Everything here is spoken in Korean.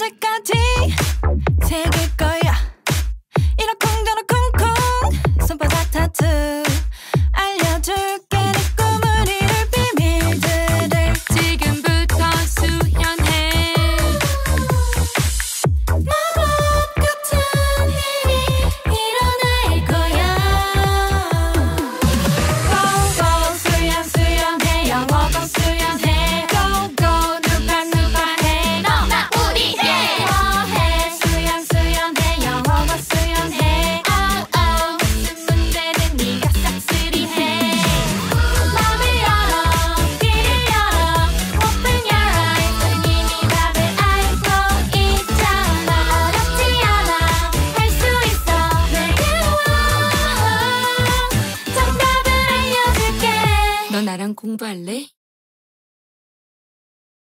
언제까지 새길 거야 이러쿵저러쿵쿵 손바닥 타투 알려줄게 내 꿈을 이룰 비밀들을 지금부터 수연해 마법 같은 일이 일어날 거야 고고 수연해 영어고 수연해 고고 누가 해 너나 우리 해 수연해 영어고 수연해 오오 무슨 문제는 네가 싹쓸이해 맘을 열어 귀를 열어 Open your eyes 넌 이미 답을 알고 있잖아 어렵지 않아 할 수 있어 내게 와 정답을 알려줄게 너 나랑 공부할래?